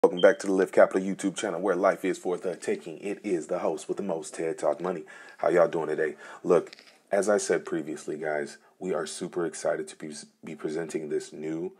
Welcome back to the Live Capital YouTube channel where life is for the taking. It is the host with the most, Ted Talk Money. How y'all doing today? Look, as I said previously, guys, we are super excited to be presenting this new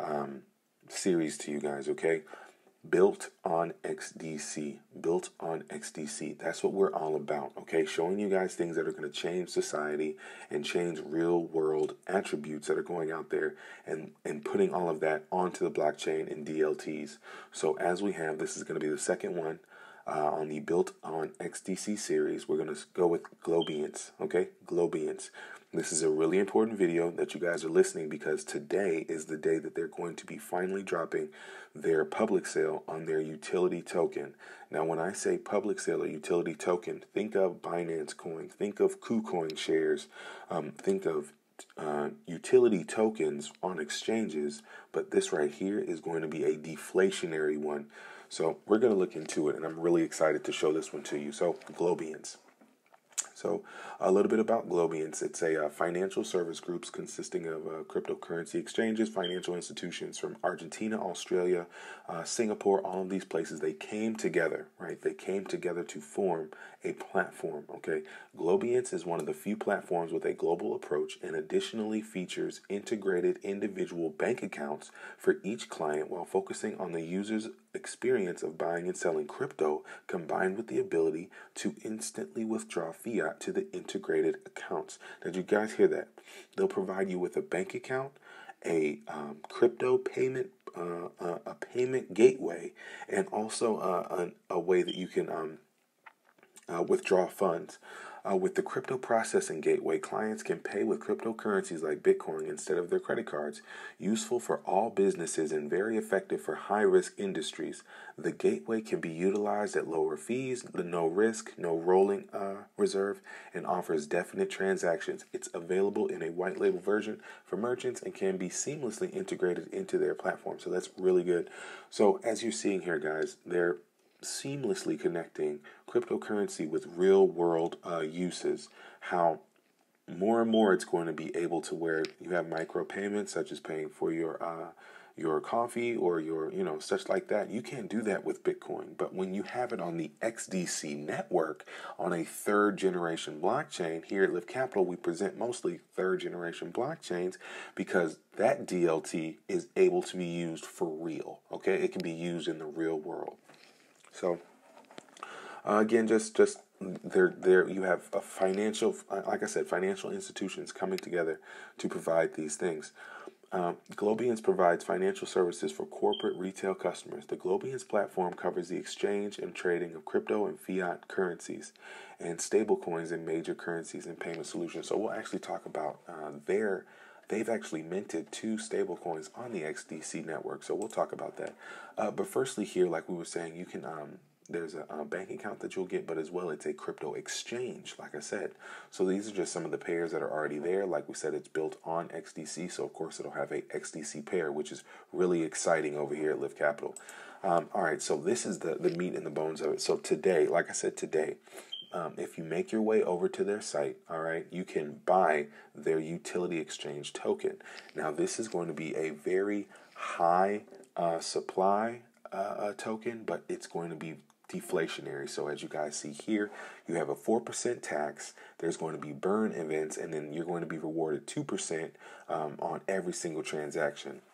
series to you guys, okay? Built on XDC. Built on XDC. That's what we're all about, okay? Showing you guys things that are going to change society and change real world attributes that are going out there and putting all of that onto the blockchain in DLTs. So as we have, this is going to be the second one on the Built on XDC series. We're going to go with Globiance, okay? Globiance. This is a really important video that you guys are listening because today is the day that they're going to be finally dropping their public sale on their utility token. Now, when I say public sale or utility token, think of Binance Coin, think of KuCoin shares, think of utility tokens on exchanges, but this right here is going to be a deflationary one. So we're going to look into it, and I'm really excited to show this one to you. So Globiance. So a little bit about Globiance. It's a financial service groups consisting of cryptocurrency exchanges, financial institutions from Argentina, Australia, Singapore, all of these places. They came together, right? They came together to form a platform, okay? Globiance is one of the few platforms with a global approach and additionally features integrated individual bank accounts for each client while focusing on the user's experience of buying and selling crypto combined with the ability to instantly withdraw fiat to the integrated accounts. Did you guys hear that? They'll provide you with a bank account, a crypto payment, a payment gateway, and also a way that you can withdraw funds. With the crypto processing gateway, clients can pay with cryptocurrencies like Bitcoin instead of their credit cards. Useful for all businesses and very effective for high-risk industries. The gateway can be utilized at lower fees, no risk, no rolling reserve, and offers definite transactions. It's available in a white label version for merchants and can be seamlessly integrated into their platform. So that's really good. So as you're seeing here, guys, they're seamlessly connecting cryptocurrency with real world uses. How more and more it's going to be able to where you have micro payments such as paying for your coffee or your such like that. You can't do that with Bitcoin, but when you have it on the XDC network on a third generation blockchain, here at Live Capital we present mostly third generation blockchains because that DLT is able to be used for real. Okay, it can be used in the real world. So again, just there you have a financial, like I said, financial institutions coming together to provide these things. Globiance provides financial services for corporate retail customers. The Globiance platform covers the exchange and trading of crypto and fiat currencies and stablecoins and major currencies and payment solutions. So we'll actually talk about they've actually minted 2 stablecoins on the XDC network, so we'll talk about that. But firstly here, like we were saying, you can there's a bank account that you'll get, but as well it's a crypto exchange, like I said. So these are just some of the pairs that are already there. Like we said, it's built on XDC, so of course it'll have a XDC pair, which is really exciting over here at Live Capital. All right, so this is the meat and the bones of it. So today, like I said, today, if you make your way over to their site, all right, you can buy their utility exchange token. Now, this is going to be a very high supply token, but it's going to be deflationary. So as you guys see here, you have a 4% tax. There's going to be burn events, and then you're going to be rewarded 2% on every single transaction.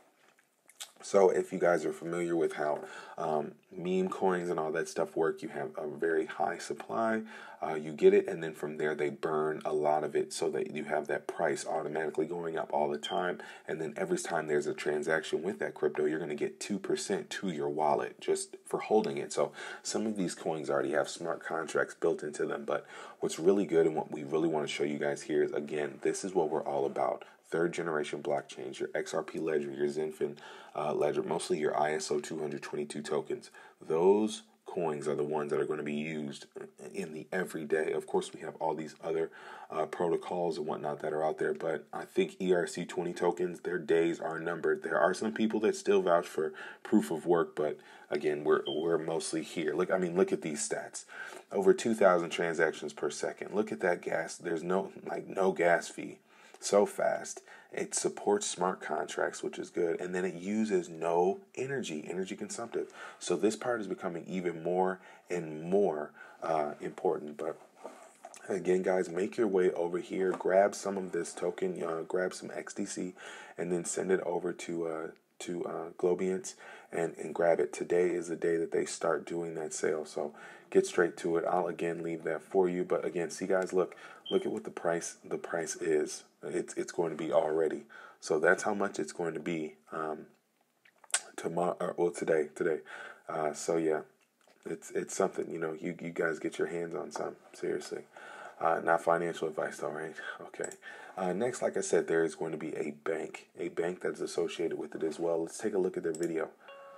So if you guys are familiar with how meme coins and all that stuff work, you have a very high supply, you get it, and then from there they burn a lot of it so that you have that price automatically going up all the time. And then every time there's a transaction with that crypto, you're going to get 2% to your wallet just for holding it. So some of these coins already have smart contracts built into them. But what's really good and what we really want to show you guys here is, again, this is what we're all about. Third generation blockchains, your XRP ledger, your Zenfin ledger, mostly your ISO 222 tokens. Those coins are the ones that are going to be used in the everyday. Of course, we have all these other protocols and whatnot that are out there, but I think ERC20 tokens, their days are numbered. There are some people that still vouch for proof of work, but again, we're mostly here. Look at these stats. Over 2,000 transactions per second. Look at that gas. There's no gas fee. so fast. It supports smart contracts, which is good, and then it uses no energy consumptive. So this part is becoming even more and more important. But again, guys, make your way over here, grab some of this token, grab some XDC, and then send it over to Globiance and grab it. Today is the day that they start doing that sale, so get straight to it. I'll again leave that for you. But again, see guys, look at what the price is. It's going to be already. So that's how much it's going to be tomorrow, well today. So yeah, it's something, you guys get your hands on some, seriously. Not financial advice though, right? Okay. Next, like I said, there is going to be a bank that's associated with it as well. Let's take a look at their video.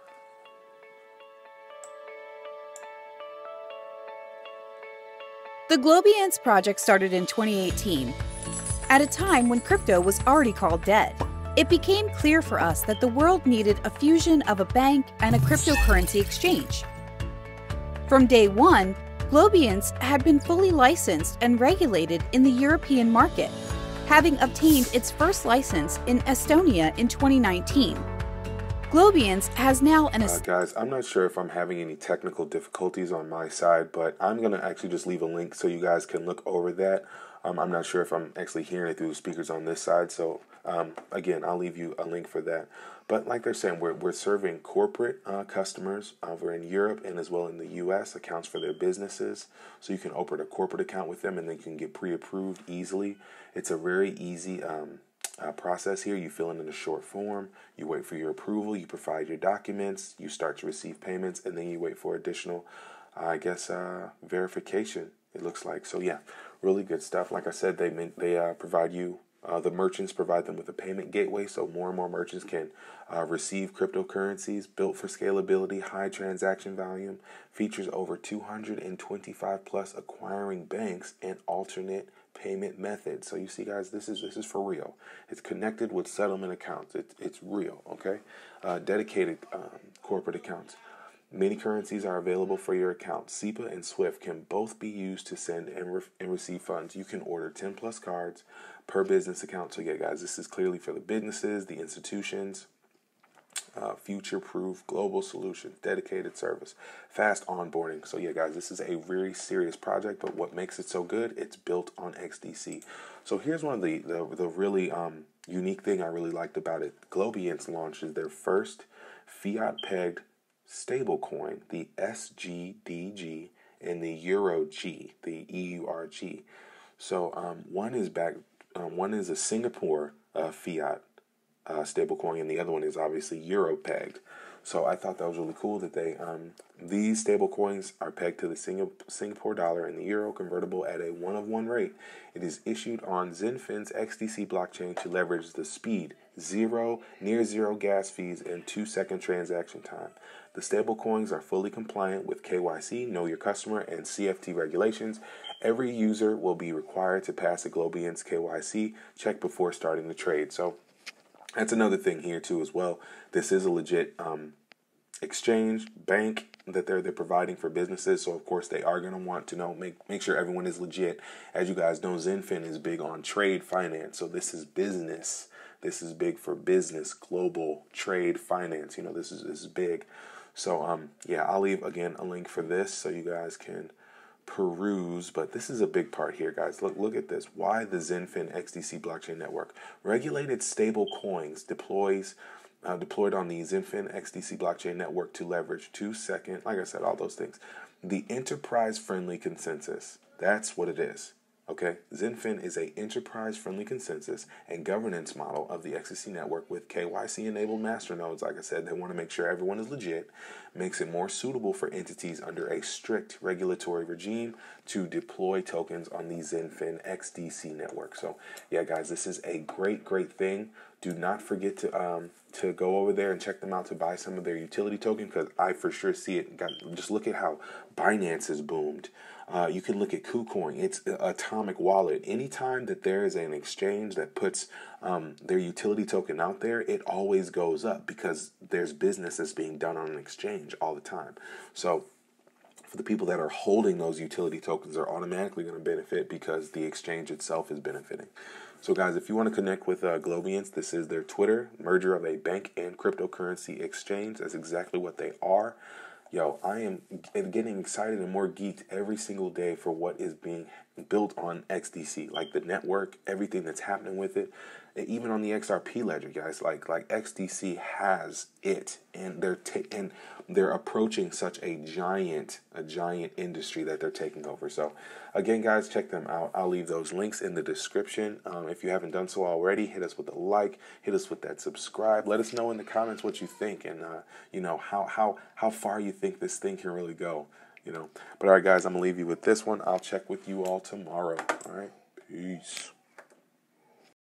The Globiance project started in 2018, at a time when crypto was already called dead. It became clear for us that the world needed a fusion of a bank and a cryptocurrency exchange. From day one, Globiance had been fully licensed and regulated in the European market, having obtained its first license in Estonia in 2019. Globiance has now an... guys, I'm not sure if I'm having any technical difficulties on my side, but I'm going to actually just leave a link so you guys can look over that. I'm not sure if I'm actually hearing it through the speakers on this side, so again, I'll leave you a link for that. But like they're saying, we're serving corporate customers over in Europe and as well in the U.S., accounts for their businesses. So you can open a corporate account with them and then you can get pre-approved easily. It's a very easy process here. You fill in a short form, you wait for your approval, you provide your documents, you start to receive payments, and then you wait for additional, verification, it looks like. So yeah, really good stuff. Like I said, they provide you, the merchants provide them with a payment gateway, so more and more merchants can receive cryptocurrencies, built for scalability, high transaction volume, features over 225 plus acquiring banks and alternate payment methods. So you see, guys, this is for real. It's connected with settlement accounts. It's real, okay? Dedicated corporate accounts. Many currencies are available for your account. SEPA and SWIFT can both be used to send and receive funds. You can order 10 plus cards per business account. So yeah, guys, this is clearly for the businesses, the institutions, future-proof global solutions, dedicated service, fast onboarding. So yeah, guys, this is a very serious project, but what makes it so good, it's built on XDC. So here's one of the really unique thing I really liked about it. Globiance launches their first fiat-pegged stablecoin, the SGDG, and the EURG, the EURG. So one is a Singapore fiat stablecoin, and the other one is obviously euro pegged. So I thought that was really cool that they these stable coins are pegged to the Singapore dollar and the euro, convertible at a 1-of-1 rate. It is issued on Zenfin's XDC blockchain to leverage the speed, near zero gas fees, and 2-second transaction time. The stable coins are fully compliant with KYC, Know Your Customer, and CFT regulations. Every user will be required to pass a Globiance KYC check before starting the trade. So that's another thing here too as well. This is a legit exchange bank that they're providing for businesses. So of course they are going to want to know, make sure everyone is legit. As you guys know, Zenfin is big on trade finance. So this is business. This is big for business, global trade finance. This is big. So yeah, I'll leave again a link for this so you guys can peruse, but this is a big part here, guys. Look at this. Why the Zenfin XDC blockchain network? Regulated stable coins deployed on the Zenfin XDC blockchain network to leverage 2-second, like I said, all those things. The enterprise-friendly consensus. That's what it is. Okay, Zenfin is a enterprise-friendly consensus and governance model of the XDC network with KYC-enabled masternodes. Like I said, they want to make sure everyone is legit, makes it more suitable for entities under a strict regulatory regime to deploy tokens on the Zenfin XDC network. So, yeah, guys, this is a great thing. Do not forget to go over there and check them out to buy some of their utility token, because I for sure see it. Just look at how Binance has boomed. You can look at KuCoin. It's Atomic Wallet. Anytime that there is an exchange that puts their utility token out there, it always goes up because there's business that's being done on an exchange all the time. So for the people that are holding those utility tokens are automatically going to benefit because the exchange itself is benefiting. So guys, if you want to connect with Globiance, this is their Twitter, merger of a bank and cryptocurrency exchange. That's exactly what they are. Yo, I am getting excited and more geeked every single day for what is being built on XDC, like the network, everything that's happening with it, and even on the XRP ledger, guys. Like XDC has it, and they're approaching such a giant industry that they're taking over. So, again, guys, check them out. I'll leave those links in the description. If you haven't done so already, hit us with a like, hit us with that subscribe. Let us know in the comments what you think, and you know how far you think this thing can really go. You know. But all right, guys, I'm gonna leave you with this one. I'll check with you all tomorrow. All right, peace.